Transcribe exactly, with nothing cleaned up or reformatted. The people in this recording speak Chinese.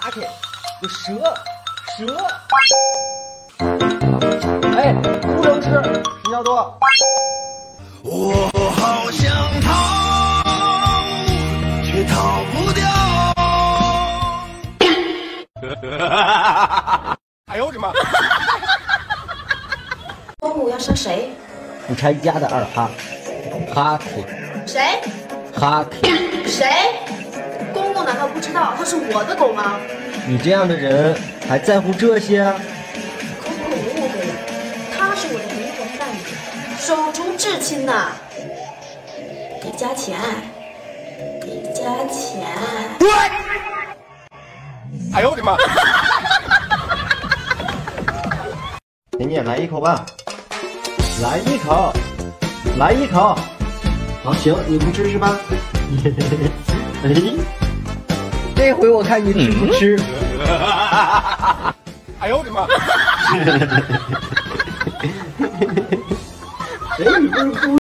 打开，有蛇，蛇。哎，不能吃，屎尿多。 我好想逃，却逃不掉。 哎呦我的妈！ 中午要杀谁？ 不拆家的二哈，哈 K， 谁？ 哈 K， 谁？公公难道不知道他是我的狗吗？ 你这样的人还在乎这些？ 公公误会了，他是我的灵魂伴侣，手足至亲呐。给加钱，给加钱。 哎呦我的妈！ 给你来一口吧，来一口，来一口。好，行，你不吃是吧？哎，这回我看你吃不吃。 哎呦我的妈！ 哎，你不是故意